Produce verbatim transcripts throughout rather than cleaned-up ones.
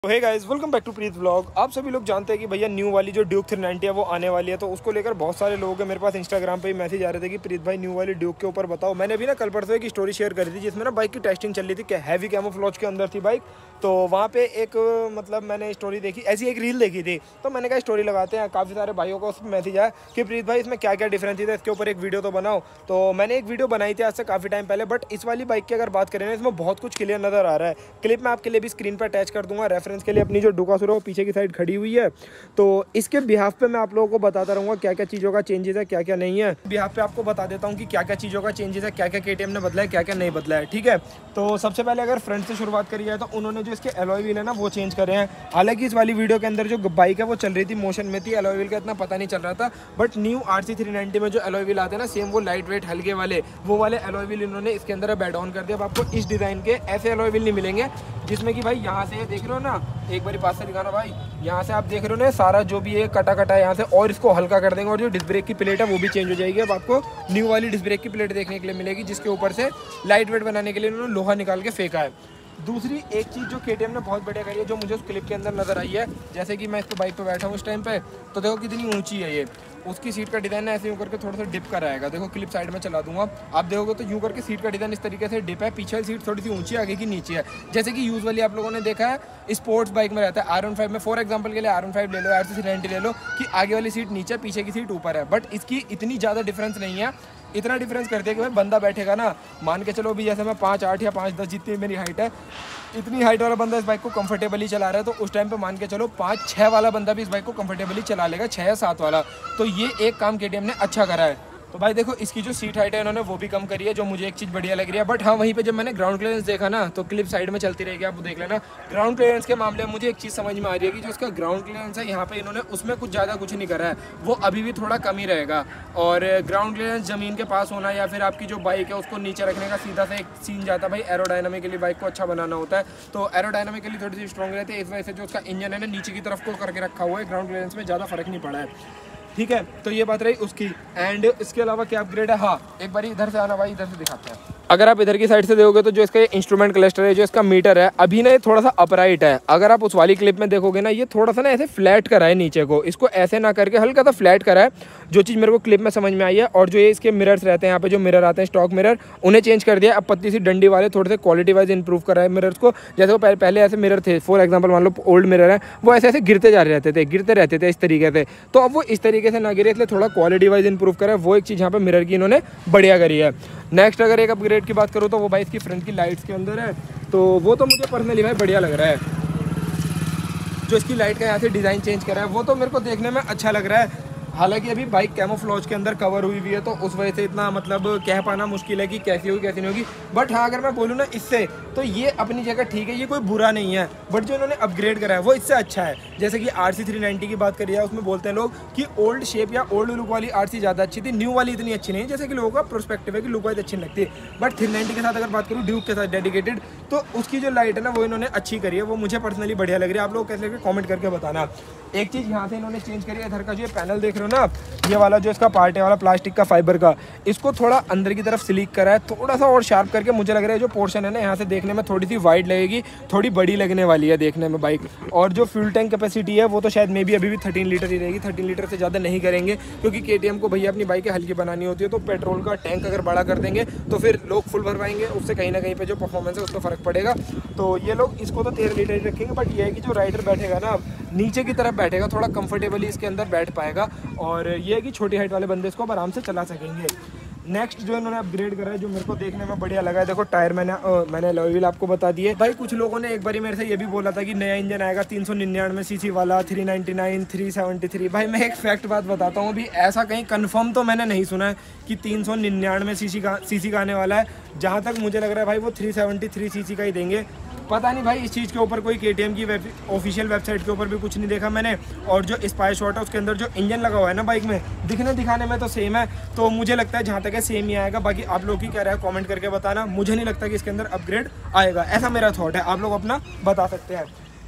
Hey guys, welcome back to Preet vlog. आप सभी लोग जानते हैं कि भैया न्यू वाली जो ड्यूक थ्री नाइंटी है वो आने वाली है, तो उसको लेकर बहुत सारे लोगों के मेरे पास इंस्टाग्राम पे ही मैसेज आ रहे थे कि प्रीत भाई न्यू वाली ड्यूक के ऊपर बताओ। मैंने भी ना कल परसों एक स्टोरी शेयर करी थी जिसमें ना बाइक की टेस्टिंग चल रही थी कि हैवी कैमोफ्लेज के अंदर थी बाइक। तो वहाँ पे एक मतलब मैंने स्टोरी देखी, ऐसी एक रील देखी थी, तो मैंने कहा स्टोरी लगाते हैं। काफ़ी सारे भाइयों को उसमें मैसेज आया कि प्रीत भाई इसमें क्या क्या डिफरेंस थी, इसके ऊपर एक वीडियो तो बनाओ। तो मैंने एक वीडियो बनाई थी आज से काफ़ी टाइम पहले, बट इस वाली बाइक की अगर बात करें ना इसमें बहुत कुछ क्लियर नज़र आ रहा है। क्लिप मैं आपके लिए भी स्क्रीन पर अटैच कर दूंगा रेफरेंस के लिए। अपनी जो डुकासुरो पीछे की साइड खड़ी हुई है, तो इसके बिहाफ पे मैं आप लोगों को बताता रहूँगा क्या क्या चीज़ों का चेंजेस है, क्या क्या नहीं है। बिहाफ पे आपको बता देता हूँ कि क्या क्या चीज़ों का चेंजेस है, क्या क्या केटीएम ने बदला है, क्या क्या नहीं बदला है। ठीक है, तो सबसे पहले अगर फ्रंट से शुरुआत करी जाए तो उन्होंने जो इसके एलॉय व्हील है ना वो चेंज करे हैं। हालांकि इस वाली वीडियो के अंदर जो बाइक है वो चल रही थी मोशन में थी, एलॉय व्हील का इतना पता नहीं चल रहा था। But new R C three ninety में जो एलॉय व्हील आते हैं ना सेम वो लाइट वेट हल्के वाले, वो वाले एलॉय व्हील इन्होंने इसके अंदर अब ऐड ऑन कर दिया। अब आपको इस डिज़ाइन के ऐसे एलॉय व्हील नहीं मिलेंगे जिसमें कि भाई यहाँ से देख रहे हो ना, एक बार पास से दिखाना भाई, यहाँ से आप देख रहे हो ना सारा जो भी है कटा कटा है यहाँ से, और इसको हल्का कर देंगे और जो डिस्क ब्रेक की प्लेट है वो भी चेंज हो जाएगी। अब आपको न्यू वाली डिस्क ब्रेक की प्लेट देखने के लिए मिलेगी जिसके ऊपर से लाइट वेट बनाने के लिए उन्होंने लोहा निकाल के फेंका है। दूसरी एक चीज़ जो केटीएम ने बहुत बढ़िया करी है, जो मुझे उस क्लिप के अंदर नजर आई है, जैसे कि मैं इस पर बाइक पे बैठा हूँ उस टाइम पे, तो देखो कितनी ऊंची है ये। उसकी सीट का डिज़ाइन है ऐसे यूँ करके थोड़ा सा डिप कर आएगा। देखो क्लिप साइड में चला दूंगा, आप देखोगे तो यूँ करके सीट का डिज़ाइन इस तरीके से डिप है। पीछे वाली सीट थोड़ी सी ऊंची, आगे की नीचे है, जैसे कि यूजुअली आप लोगों ने देखा है स्पोर्ट्स बाइक में रहता है। आर वन फाइव में फॉर एग्जाम्पल के लिए आर वन फाइव ले लो, आर सी थ्री नाइंटी ले लो, कि आगे वाली सीट नीचे पीछे की सीट ऊपर है। बट इसकी इतनी ज़्यादा डिफरेंस नहीं है। इतना डिफरेंस करते हैं कि भाई बंदा बैठेगा ना, मान के चलो भी जैसे मैं पाँच आठ या पाँच दस जितनी मेरी हाइट है, इतनी हाइट वाला बंदा इस बाइक को कंफर्टेबली चला रहा है, तो उस टाइम पे मान के चलो पाँच छः वाला बंदा भी इस बाइक को कंफर्टेबली चला लेगा, छः या सात वाला। तो ये एक काम केटीएम ने अच्छा करा है। तो भाई देखो इसकी जो सीट हाइट है इन्होंने वो भी कम करी है, जो मुझे एक चीज़ बढ़िया लग रही है। बट हाँ, वहीं पे जब मैंने ग्राउंड क्लियरेंस देखा ना, तो क्लिप साइड में चलती रहेगी, आप देख लेना। ग्राउंड क्लियरेंस के मामले में मुझे एक चीज़ समझ में आ रही है कि जो इसका ग्राउंड क्लियरेंस है यहाँ पे इन्होंने उसमें कुछ ज़्यादा कुछ नहीं करा है, वो अभी भी थोड़ा कम ही रहेगा। और ग्राउंड क्लियरेंस ज़मीन के पास होना या फिर आपकी जो बाइक है उसको नीचे रखने का सीधा सा एक सीन जाता है। भाई एरोडायनामिकली बाइक को अच्छा बनाना होता है, तो एरोडायनामिकली थोड़ी सी स्ट्रॉन्ग रहती है। इस वजह से जो उसका इंजन है ना नीचे की तरफ को करके रखा हुआ है, ग्राउंड क्लियरेंस में ज़्यादा फर्क नहीं पड़ा है। ठीक है, तो ये बात रही उसकी। एंड इसके अलावा क्या अपग्रेड है, हाँ एक बार इधर से आना भाई, इधर से दिखाते हैं। अगर आप इधर की साइड से देखोगे तो जो इसका ये इंस्ट्रूमेंट क्लस्टर है, जो इसका मीटर है, अभी ना ये थोड़ा सा अपराइट है। अगर आप उस वाली क्लिप में देखोगे ना, ये थोड़ा सा ना ऐसे फ्लैट करा है नीचे को, इसको ऐसे ना करके हल्का सा फ्लैट करा है, जो चीज़ मेरे को क्लिप में समझ में आई है। और जो ये इसके मिरर्स रहते हैं, यहाँ पे जो मिरर आते हैं स्टॉक मिरर, उन्हें चेंज कर दिया। अब पतली सी डंडी वाले थोड़े से क्वालिटी वाइज इंप्रूव करा है मिरर्स को। जैसे वो पहले ऐसे मिरर थे, फॉर एग्जाम्पल मान लो ओल्ड मिरर है, वो ऐसे ऐसे गिरते जा रहते थे गिरते रहते थे इस तरीके से, तो अब वो इस तरीके से ना गिरे, इसलिए थोड़ा क्वालिटी वाइज इंप्रूव करा है। वो एक चीज़ यहाँ पे मिरर की इन्होंने बढ़िया करी है। नेक्स्ट अगर एक अपग्रेड की बात करूँ तो वो भाई इसकी फ्रंट की लाइट्स के अंदर है, तो वो तो मुझे पर्सनली भाई बढ़िया लग रहा है। जो इसकी लाइट का यहाँ से डिज़ाइन चेंज करा है वो तो मेरे को देखने में अच्छा लग रहा है। हालांकि अभी बाइक कैमोफ्लेज के अंदर कवर हुई हुई है, तो उस वजह से इतना मतलब कह पाना मुश्किल है कि कैसी होगी कैसी नहीं होगी। बट हाँ, अगर मैं बोलूँ ना इससे, तो ये अपनी जगह ठीक है, ये कोई बुरा नहीं है। बट जो इन्होंने अपग्रेड करा है वो इससे अच्छा है। जैसे कि आर सी थ्री नाइंटी की बात करिए, उसमें बोलते हैं लोग कि ओल्ड शेप या ओल्ड लुक वाली आर सी ज़्यादा अच्छी थी, न्यू वाली इतनी अच्छी नहीं, जैसे कि लोगों का प्रोस्पेक्टिव है कि लुक वाइज अच्छी नहीं लगती। बट थ्री नाइंटी के साथ अगर बात करूँ, ड्यूक के साथ डेडिकेटेड, तो उसकी जो लाइट है ना वो इन्होंने अच्छी करी है, वो मुझे पर्सनली बढ़िया लग रही है। आप लोग कैसे लगे कॉमेंट करके बताना। एक चीज़ यहाँ से इन्होंने चेंज करी है, इधर का जो पैनल देख रहे हो ना, ये वाला जो इसका पार्ट है वाला प्लास्टिक का फाइबर का, इसको थोड़ा अंदर की तरफ स्लीक करा है, थोड़ा सा और शार्प करके। मुझे लग रहा है जो पोर्शन है ना यहाँ से देखने में थोड़ी सी वाइड लगेगी, थोड़ी बड़ी लगने वाली है देखने में बाइक। और जो फ्यूल टैंक कैपेसिटी है वो तो शायद मे भी अभी भी थर्टीन लीटर ही रहेगी, थर्टीन लीटर से ज़्यादा नहीं करेंगे, क्योंकि केटीएम को भैया अपनी बाइकें हल्की बनानी होती है। तो पेट्रोल का टैंक अगर बड़ा कर देंगे तो फिर लोग फुल भरवाएंगे, उससे कहीं ना कहीं पे जो परफॉर्मेंस है उसको फर्क पड़ेगा। तो ये लोग इसको तो तेरह लीटर ही रखेंगे। बट ये है कि जो राइडर बैठेगा ना नीचे की तरफ बैठेगा, थोड़ा कंफर्टेबली इसके अंदर बैठ पाएगा। और ये है कि छोटी हाइट वाले बंदे इसको आराम से चला सकेंगे। नेक्स्ट जो इन्होंने अपग्रेड करा है, जो मेरे को देखने में बढ़िया लगा है, देखो टायर मैंने आ, मैंने अलॉय व्हील आपको बता दिए। भाई कुछ लोगों ने एक बारी मेरे से ये भी बोला था कि नया इंजन आएगा तीन सौ निन्यानवे सीसी वाला, three ninety nine, three seventy three. भाई मैं एक फैक्ट बात बताता हूँ, अभी ऐसा कहीं कंफर्म तो मैंने नहीं सुना है कि तीन सौ निन्यानवे सीसी का सीसी का आने वाला है। जहाँ तक मुझे लग रहा है भाई वो थ्री सेवेंटी थ्री सीसी का ही देंगे। पता नहीं भाई, इस चीज़ के ऊपर कोई केटीएम की वेब ऑफिशियल वेबसाइट के ऊपर भी कुछ नहीं देखा मैंने। और जो स्पाई शॉट है उसके अंदर जो इंजन लगा हुआ है ना बाइक में, दिखने दिखाने में तो सेम है, तो मुझे लगता है जहाँ तक है सेम ही आएगा। बाकी आप लोग ही कह रहे हैं कमेंट करके बताना। मुझे नहीं लगता कि इसके अंदर अपग्रेड आएगा, ऐसा मेरा थॉट है, आप लोग अपना बता सकते हैं।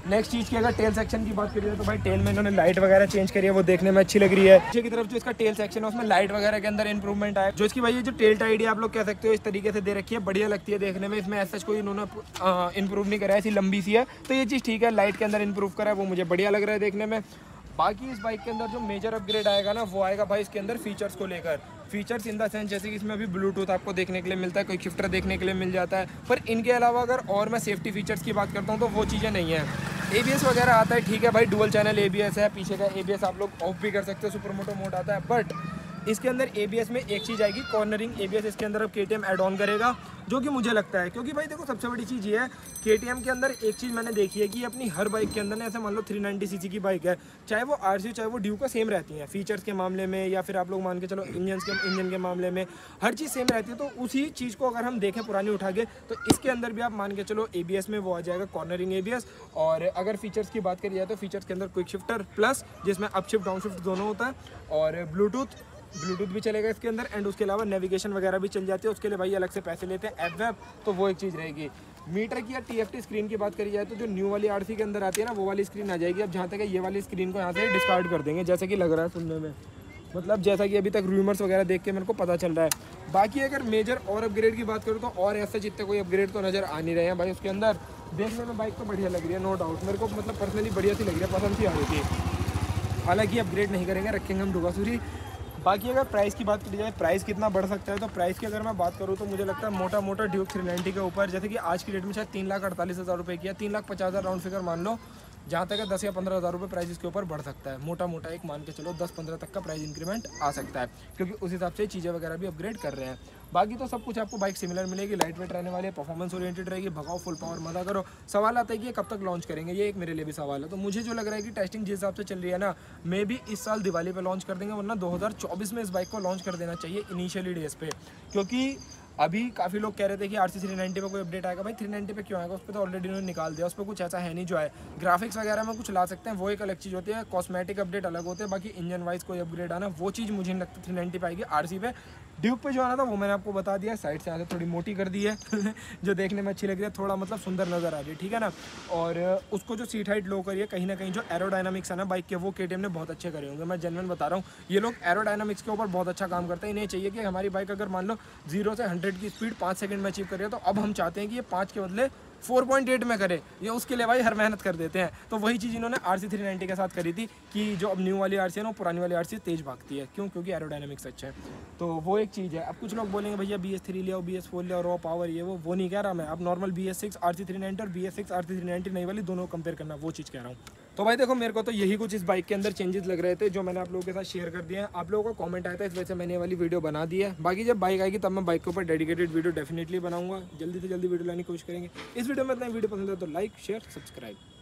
नेक्स्ट चीज़ की अगर टेल सेक्शन की बात करिए तो भाई टेल में इन्होंने लाइट वगैरह चेंज करी है, वो देखने में अच्छी लग रही है। पीछे की तरफ जो इसका टेल सेक्शन है उसमें लाइट वगैरह के अंदर इंप्रूवमेंट आया, जो इसकी भाई ये जो टेल टाइड है आप लोग कह सकते हो इस तरीके से दे रखी है, बढ़िया लगती है देखने में। इसमें ऐसा कोई इन्होंने इंप्रूव नहीं करा है, ऐसी लंबी सी है, तो ये चीज़ ठीक है। लाइट के अंदर इंप्रूव करा है, वो मुझे बढ़िया लग रहा है देखने में। बाकी इस बाइक के अंदर जो मेजर अपग्रेड आएगा ना वो आएगा भाई इसके अंदर फीचर्स को लेकर। फीचर्स इन द सेंस जैसे कि इसमें अभी ब्लूटूथ आपको देखने के लिए मिलता है, कोई शिफ्टर देखने के लिए मिल जाता है, पर इनके अलावा अगर और मैं सेफ्टी फीचर्स की बात करता हूँ तो वो चीज़ें नहीं है। एबीएस वगैरह आता है, ठीक है भाई, डुअल चैनल एबीएस है, पीछे का एबीएस आप लोग ऑफ भी कर सकते हो, सुपर मोटो मोड आता है। बट इसके अंदर एबीएस में एक चीज़ आएगी, कॉर्नरिंग एबीएस इसके अंदर अब केटीएम ऐड ऑन करेगा, जो कि मुझे लगता है, क्योंकि भाई देखो सबसे बड़ी चीज़ ये है केटीएम के अंदर एक चीज़ मैंने देखी है कि अपनी हर बाइक के अंदर ना ऐसे मान लो थ्री नाइंटी सीसी की बाइक है, चाहे वो आरसी चाहे वो ड्यूक का सेम रहती है फीचर्स के मामले में, या फिर आप लोग मान के चलो इंजन के इंजन के मामले में हर चीज़ सेम रहती है। तो उसी चीज़ को अगर हम देखें पुरानी उठा के तो इसके अंदर भी आप मान के चलो एबीएस में वो आ जाएगा कॉर्नरिंग एबीएस। और अगर फीचर्स की बात करी जाए तो फीचर्स के अंदर क्विक शिफ्टर प्लस जिसमें अप शिफ्ट डाउन शिफ्ट दोनों होता है, और ब्लूटूथ ब्लूटूथ भी चलेगा इसके अंदर, एंड उसके अलावा नेविगेशन वगैरह भी चल जाती है, उसके लिए भाई अलग से पैसे लेते हैं ऐप वैप, तो वो एक चीज़ रहेगी। मीटर की या टीएफटी स्क्रीन की बात करी जाए तो जो न्यू वाली आरसी के अंदर आती है ना वो वाली स्क्रीन आ जाएगी। अब जहाँ तक है ये वाली स्क्रीन को यहाँ से डिस्कार्ड कर देंगे, जैसे कि लग रहा है सुनने में, मतलब जैसा कि अभी तक रूमर्स वगैरह देख के मेरे को पता चल रहा है। बाकी अगर मेजर और अपग्रेड की बात करूँ तो और ऐसे जितने कोई अपग्रेड तो नज़र आ नहीं रहे हैं भाई उसके अंदर। देखने में बाइक तो बढ़िया लग रही है, नो डाउट, मेरे को मतलब पर्सनली बढ़िया सी लग रही है, पसंद सी आ रही थी। हालांकि अपग्रेड नहीं करेंगे, रखेंगे हम डुगासुरी। बाकी अगर प्राइस की बात की जाए, प्राइस कितना बढ़ सकता है, तो प्राइस की अगर मैं बात करूँ तो मुझे लगता है मोटा मोटा ड्यूक थ्री नाइंटी के ऊपर, जैसे कि आज की डेट में शायद तीन लाख अड़तालीस हज़ार रुपये की है, तीन लाख पचास हज़ार राउंड फिगर मान लो, जहाँ तक है दस या पंद्रह हज़ार रुपये प्राइस इसके ऊपर बढ़ सकता है, मोटा मोटा एक मान के चलो दस पंद्रह तक का प्राइस इंक्रीमेंट आ सकता है, क्योंकि उस हिसाब से चीज़ें वगैरह भी अपग्रेड कर रहे हैं। बाकी तो सब कुछ आपको बाइक सिमिलर मिलेगी, लाइट वेट रहने वाली है, परफॉर्मेंस ओरिएंटेड रहेगी, भगाओ फुल पावर मजा करो। सवाल आता है कि ये कब तक लॉन्च करेंगे, ये एक मेरे लिए भी सवाल है। तो मुझे जो लग रहा है कि टेस्टिंग जिस हिसाब से चल रही है ना, मे भी इस साल दिवाली पे लॉन्च कर देंगे, वरना दो हज़ार चौबीस में इस बाइक को लॉन्च कर देना चाहिए इनिशियली डेज पे, क्योंकि अभी काफ़ी लोग कह रहे थे कि आर सी थ्री नाइंटी पे कोई अपडेट आएगा। भाई थ्री नाइंटी पे क्यों आएगा, उस पर तो ऑलरेडी उन्होंने निकाल दिया, उस पर कुछ ऐसा है नहीं जो है। ग्राफिक्स वगैरह में कुछ ला सकते हैं, वो एक अलग चीज़ होती है, कॉस्मेटिक अपडेट अलग होते हैं, बाकी इंजन वाइज कोई अपग्रेड आना वो चीज़ मुझे नहीं लगता थ्री नाइंटी पे आएगी। आर सी पे ड्यूक पे जो आना था वो मैंने आपको बता दिया, साइड से यहाँ से थोड़ी मोटी कर दी है जो देखने में अच्छी लग रही है, थोड़ा मतलब सुंदर नज़र आ रही है, ठीक है ना। और उसको जो सीट हाइट लो करी है, कहीं ना कहीं जो एरोडायनामिक्स है ना बाइक के, वो केटीएम ने बहुत अच्छे करे होंगे, मैं जेन्युइन बता रहा हूँ। ये लोग एरोडायनामिक्स के ऊपर बहुत अच्छा काम करते हैं। इन्हें चाहिए कि हमारी बाइक अगर मान लो जीरो से हंड्रेड की स्पीड पाँच सेकंड में अचीव करिए, तो अब हम चाहते हैं कि ये पाँच के बदले फोर पॉइंट एट में करे, ये उसके लिए भाई हर मेहनत कर देते हैं। तो वही चीज़ इन्होंने आर सी थ्री नाइंटी के साथ करी थी कि जो अब न्यू वाली आर सी है ना, वो पुरानी वाली आर सी तेज भागती है, क्यों, क्योंकि एरोडायनामिक्स अच्छा है। तो वो एक चीज़ है। अब कुछ लोग बोलेंगे भैया बी एस थ्री लिया, बी एस फोर लिया, रॉ पावर ये वो वो नहीं कह रहा मैं। अब normal B S six R C three ninety और B S six R C three ninety नई वाली दोनों कंपेयर करना, वो चीज़ कह रहा हूँ। तो भाई देखो मेरे को तो यही कुछ इस बाइक के अंदर चेंजेस लग रहे थे जो मैंने आप लोगों के साथ शेयर कर दिए हैं। आप लोगों का कमेंट आया था, इस वजह से मैंने ये वाली वीडियो बना दी है। बाकी जब बाइक आएगी तब मैं बाइक के ऊपर डेडिकेटेड वीडियो डेफिनेटली बनाऊंगा, जल्दी से जल्दी वीडियो लाने की कोशिश करेंगे। इस वीडियो में इतना वीडियो पसंद है तो लाइक शेयर सब्सक्राइब।